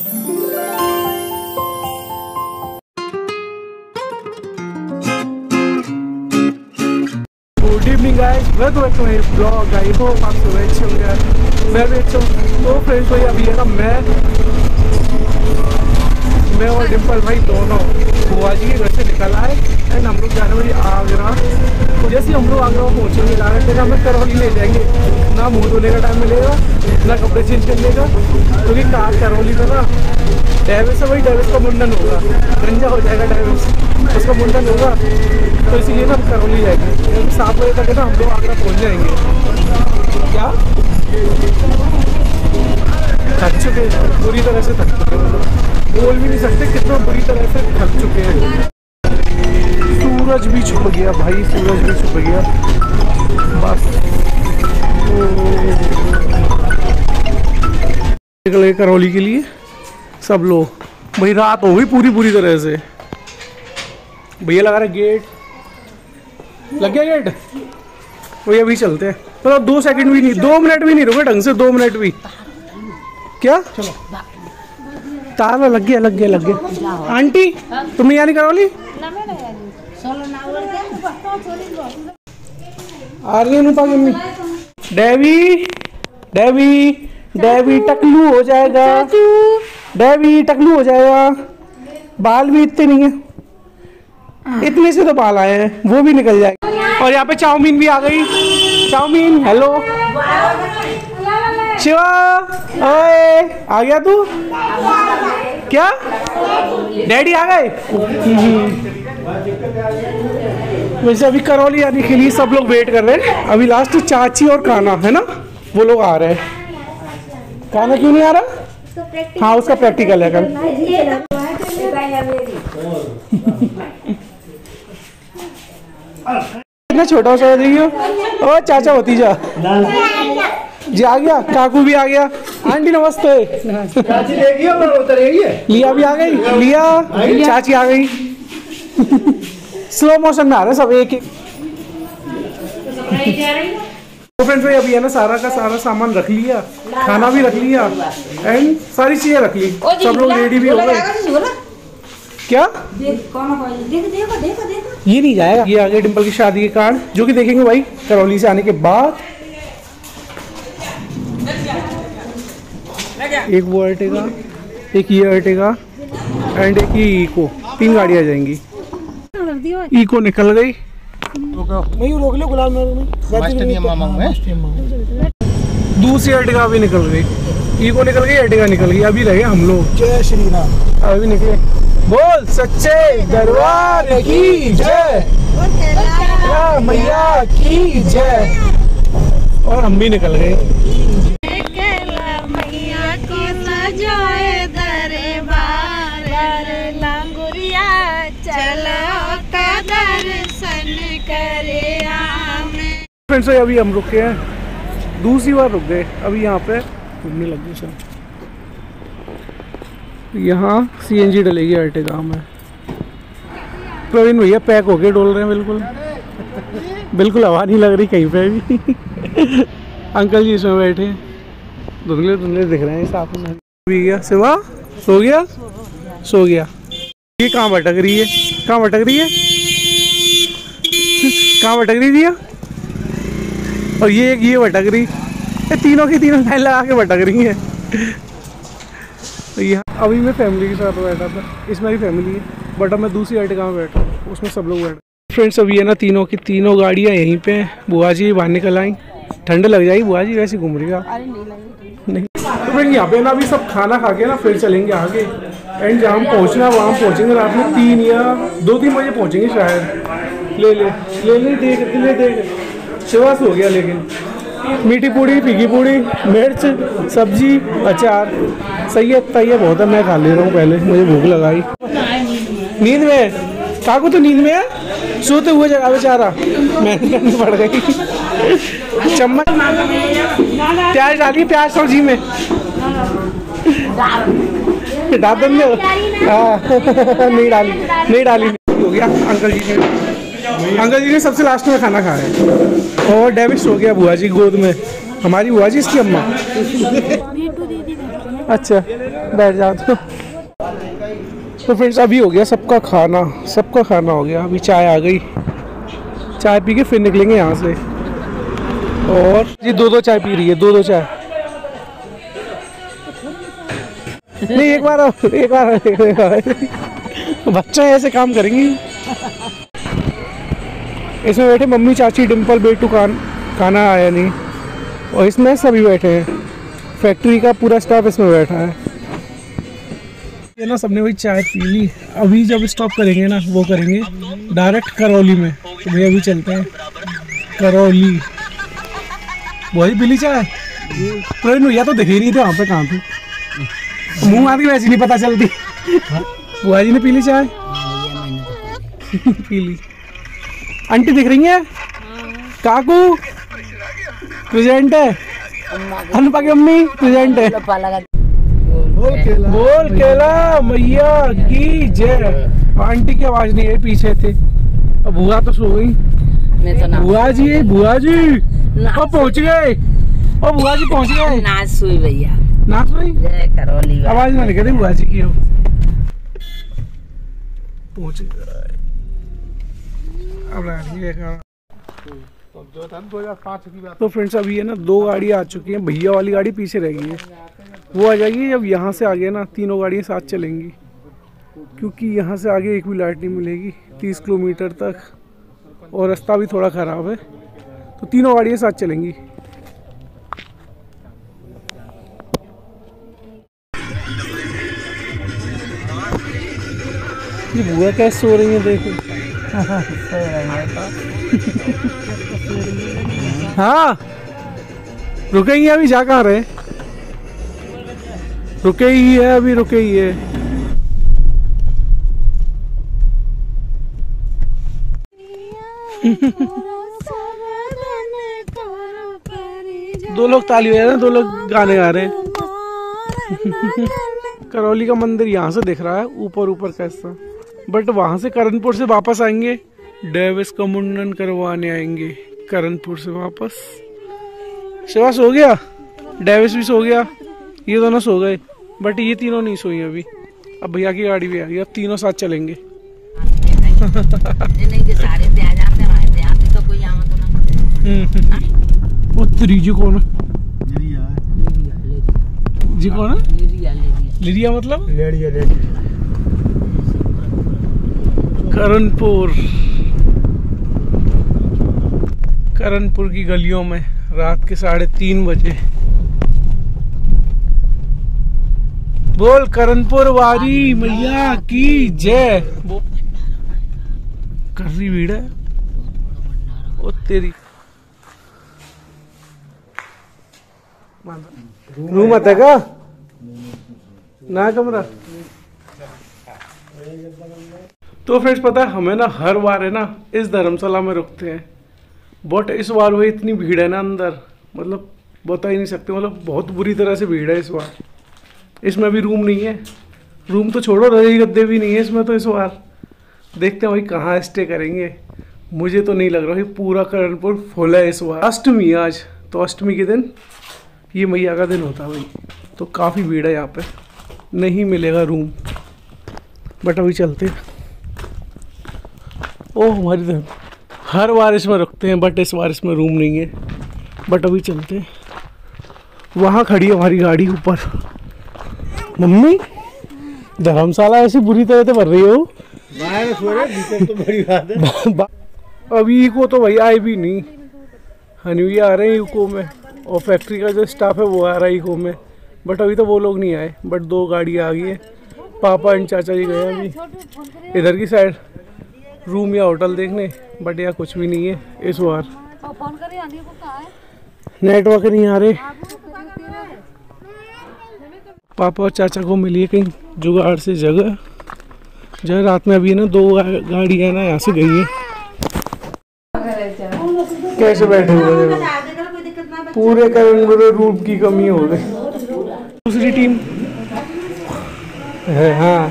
Good evening guys, welcome back to my blog. I hope आप सब अच्छे होंगे, मैं भी अच्छा हूँ। तो फ्रेंड्स भाई अभी है ना मैं और डिम्पल भाई दोनों बुआ जी के घर से निकल आए एंड हम लोग जाने वाले आगरा। तो जैसे हम लोग आगरा पहुँचेंगे फिर हमें करौली ले जाएंगे। ना मुँह धोने का टाइम मिलेगा ना कपड़े चेंज करने का, क्योंकि कार करौली में ना डेविस है, वही डेविस का मुंडन होगा, गंजा हो जाएगा डेविस, उसका मुंडन होगा। तो इसीलिए ना हम करौली जाएंगे। 7 बजे तक है ना हम लोग आगरा पहुँच जाएंगे। क्या थक चुके हैं, पूरी तरह से थक चुके हैं, बोल भी नहीं सकते कितना बुरी तरह से थक चुके हैं। सूरज भी छुप गया भाई, सूरज भी छुप गया बस। निकल गए करौली के लिए सब लोग। भाई रात हो गई पूरी तरह से। भैया लगा रहे गेट, लग गया गेट। वही अभी चलते हैं, तो 2 सेकंड भी नहीं, 2 मिनट भी नहीं रुके ढंग से, 2 मिनट भी। क्या चलो ताला लग गया। आंटी तुम नहीं आनी करौली? आ रही है डेवी टकलू हो जाएगा, डेवी टकलू हो जाएगा। बाल भी इतने नहीं है, इतने से तो बाल आए हैं, वो भी निकल जाएगा। और यहाँ पे चाउमीन भी आ गई। चाउमीन हेलो शिवा, ओए आ गया तू? क्या डैडी आ गए? वैसे अभी करौली आने के लिए सब लोग वेट कर रहे हैं। अभी लास्ट चाची और काना है ना, वो लोग आ रहे हैं। काना क्यों नहीं आ रहा? हाँ उसका प्रैक्टिकल है कल। इतना छोटा सा देखियो। ओ चाचा भतीजा जी आ गया, काकू भी आ गया। आंटी नमस्ते। चाची देखिए उतरेगी। लिया भी आ गई, लिया चाची आ गई। स्लो मोशन में आ रहे सब एक एक। तो फ्रेंड्स भाई अभी है ना सारा का सारा सामान रख लिया, खाना भी रख लिया एंड सारी चीजें रख ली, सब लोग रेडी भी हो गए। क्या ये नहीं जाएगा, ये आगे डिम्पल की शादी के कार्ड जो कि देखेंगे भाई करौली से आने के बाद। एक वो अर्टिगा, एक ये अर्टिगा एंड एक ये इको, 3 गाड़ियाँ आ जाएंगी। इको निकल गई, रोक लो गुलाम में। दूसरी अर्टिगा भी निकल गई, इको निकल गई, अर्टिगा निकल गई। अभी रहे हम लोग। जय श्री राम। अभी निकले, बोल सच्चे दरबार की जय, मैया की जय। और हम भी निकल गए। फ्रेंड्स अभी हम रुके हैं, दूसरी बार रुक गए। अभी यहाँ पे घूमने लग गए सब। यहाँ CNG डलेगी अर्टिगा में। प्रवीण भैया पैक होके डोल रहे हैं, बिल्कुल हवा नहीं लग रही कहीं पे भी। अंकल जी इसमें बैठे धुंधले दिख रहे हैं साफ में। गया सिवा सो गया। ये कहाँ भटक रही है, कहाँ भटक रही दिया? और ये भटक रही, तीनों की तीनों लाइन लगा के भटक रही है। यहाँ अभी मैं फैमिली के साथ बैठा था, इसमें मेरी फैमिली है, बट अब मैं दूसरी अर्टिगा में बैठा हूँ, उसमें सब लोग बैठे। फ्रेंड्स अभी है ना तीनों की तीनों गाड़ियाँ यहीं पे हैं। बुआ जी बाहर निकल आई, ठंड लग जाएगी बुआ जी, वैसे घूम रही है नहीं। तो फ्रेंड यहाँ पे ना अभी सब खाना खा के ना फिर चलेंगे आगे एंड जहाँ हम पहुँचना वहाँ पहुँचेंगे रात में 3 या 2-3 बजे पहुँचेंगे शायद। ले देख शिवास हो गया। लेकिन मीठी पूड़ी, फीकी पूड़ी, मिर्च, सब्जी, अचार सही है, इतना ही बहुत है। मैं खा ले रहा हूँ, पहले मुझे भूख लगाई। नींद में काकू तो नींद में है, सोते हुए जगह बेचारा, मेहनत करनी पड़ गई। चम्मच प्याज डालिए, प्याज सब्जी में डाल देंगे। हाँ नहीं डाली हो गया। अंकल जी ने सबसे लास्ट में खाना खाया और डेविस हो गया बुआ जी गोद में। हमारी बुआ जी इसकी अम्मा। अच्छा बैठ जाते। तो फ्रेंड्स अभी हो गया सबका खाना हो गया। अभी चाय आ गई, चाय पी के फिर निकलेंगे यहाँ से। और ये दो चाय पी रही है, दो चाय नहीं, एक बार बच्चा ऐसे काम करेंगी। इसमें बैठे मम्मी, चाची, डिम्पल, बेटू, खाना आया नहीं, और इसमें सभी बैठे हैं। फैक्ट्री का पूरा स्टाफ इसमें बैठा है। ये ना सबने वही चाय पी ली। अभी जब स्टॉप करेंगे ना, वो करेंगे डायरेक्ट करौली में। तो भैया अभी चलते हैं करौली। वही पी ली चाय। प्रवीण भैया तो दिख ही नहीं थे वहाँ पे, कहाँ थे? मुँह आती वैसे नहीं पता चलती। बुआ जी ने पी ली चाय। पी ली। आंटी दिख रही है? काकू प्रेजेंट है, अनुपा की अम्मी प्रेजेंट है। बोल केला मैया की जय। आंटी की आवाज नहीं है, पीछे थे। अब बुआ तो सो गई। बुआ जी पहुँच गए। ओ बुआ जी पहुँच गए। नाच सुई भैया, नाच सुई। करौली आवाज ना निकले बुआ जी की। पहुँच गए। तो फ्रेंड्स अभी है ना 2 गाड़ी आ चुकी हैं। भैया वाली गाड़ी पीछे रह गई है, वो आ जाएगी जब यहाँ से आगे ना 3 गाड़ियाँ साथ चलेंगी। क्योंकि यहाँ से आगे एक भी लाइट नहीं मिलेगी 30 किलोमीटर तक, और रास्ता भी थोड़ा ख़राब है। तो 3 गाड़ियाँ साथ चलेंगी। ये बुआ कैसे सो रही है देखो। हाँ रुके ही है अभी, जा कहाँ रहे? रुके ही है अभी, रुके ही है। दो लोग ताली बजा रहे हैं, 2 लोग गाने गा रहे हैं। करौली का मंदिर यहाँ से दिख रहा है ऊपर कैसा, बट वहां से करणपुर से वापस आएंगे। डेविस का मुंडन करवाने आएंगे करणपुर से वापस। शिवा सो गया, डेविस भी सो गया, ये दोनों सो गए, बट ये तीनों नहीं सोई अभी। अब भैया की गाड़ी भी आ गई, अब तीनों साथ चलेंगे। उत्तरी जी कौन है? जी कौन है? लिरिया मतलब करणपुर की गलियों में रात के 3:30 बजे। बोल करणपुर वारी मैया की जय। कर रही भीड़ है ओ तेरी। रूम आता का ना कमरा। तो फ्रेंड्स पता है हमें ना हर बार है ना इस धर्मशाला में रुकते हैं, बट इस बार वो इतनी भीड़ है ना अंदर, मतलब बता ही नहीं सकते। मतलब बहुत बुरी तरह से भीड़ है इस बार। इसमें भी रूम नहीं है, रूम तो छोड़ो, रजाई गद्दे भी नहीं है इसमें। तो इस बार देखते हैं भाई कहाँ स्टे करेंगे। मुझे तो नहीं लग रहा कि पूरा करणपुर फुल है इस बार। अष्टमी आज, तो अष्टमी के दिन ये मैया का दिन होता है भाई, तो काफ़ी भीड़ है यहाँ पे, नहीं मिलेगा रूम। बट अभी चलते। ओह हमारी धर्म, हर बार इसमें रुकते हैं, बट इस बार इसमें रूम नहीं है। बट अभी चलते। वहाँ खड़ी है हमारी गाड़ी ऊपर। मम्मी धर्मशाला ऐसी बुरी तरह से भर रही हो। तो बड़ी बात है। अभी इको तो भाई आए भी नहीं, हनी आ रहे हैं इको में, और फैक्ट्री का जो स्टाफ है वो आ रहा है इको में, बट अभी तो वो लोग नहीं आए। बट 2 गाड़ी आ गई है। पापा एंड चाचा जी गए अभी इधर की साइड रूम या होटल देखने, बट यहाँ कुछ भी नहीं है इस बार। नेटवर्क नहीं आ रहे। पापा और चाचा को मिली है कहीं जुगाड़ से जगह, जो रात में अभी ना 2 गाड़ी है ना यहाँ से गई है। कैसे बैठे हुए पूरे रूम की कमी हो गई। दूसरी टीम है। हाँ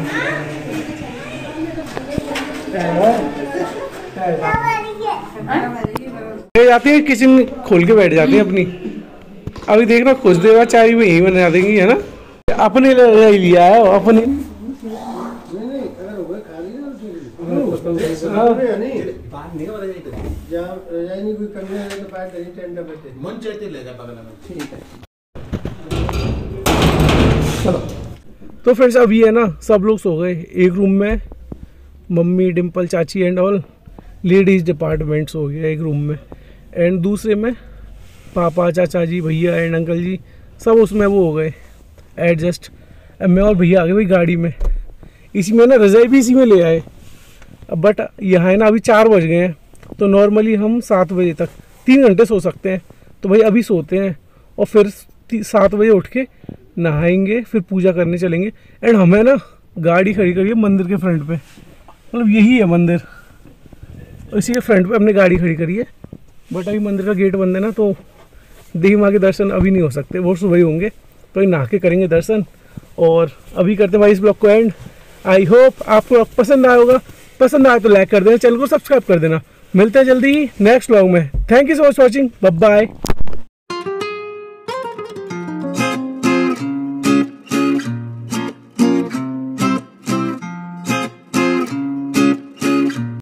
जाती है, किचन खोल के बैठ जाती है अपनी। अभी देख रहा कुछ देर बाद चाय भी यही बना देंगी, है ना। अपने लिए लिया है अपने। तो फ्रेंड्स अभी है ना सब लोग सो गए। एक रूम में मम्मी, डिम्पल, चाची एंड ऑल लेडीज़ डिपार्टमेंट्स हो गया एक रूम में, एंड दूसरे में पापा, चाचा जी, भैया एंड अंकल जी सब उसमें वो हो गए एडजस्ट। मैं और भैया आ गए भाई गाड़ी में। इसी में ना रज़ाई भी इसी में ले आए। बट यहाँ है ना अभी 4 बज गए हैं, तो नॉर्मली हम 7 बजे तक 3 घंटे सो सकते हैं। तो भाई अभी सोते हैं और फिर 7 बजे उठ के नहाएंगे, फिर पूजा करने चलेंगे। एंड हमें ना गाड़ी खड़ी करी है मंदिर के फ्रंट पे, मतलब यही है मंदिर, इसी के फ्रंट पे हमने गाड़ी खड़ी करी है। बट अभी मंदिर का गेट बंद है ना, तो देवी माँ के दर्शन अभी नहीं हो सकते, वो सुबह ही होंगे। तो ये नहा के करेंगे दर्शन। और अभी करते हैं भाई इस ब्लॉग को एंड। आई होप आपको पसंद आया होगा। पसंद आए तो लाइक कर देना, चैनल को सब्सक्राइब कर देना। मिलते हैं जल्दी ही नेक्स्ट व्लॉग में। Thank you so much watching, bye bye.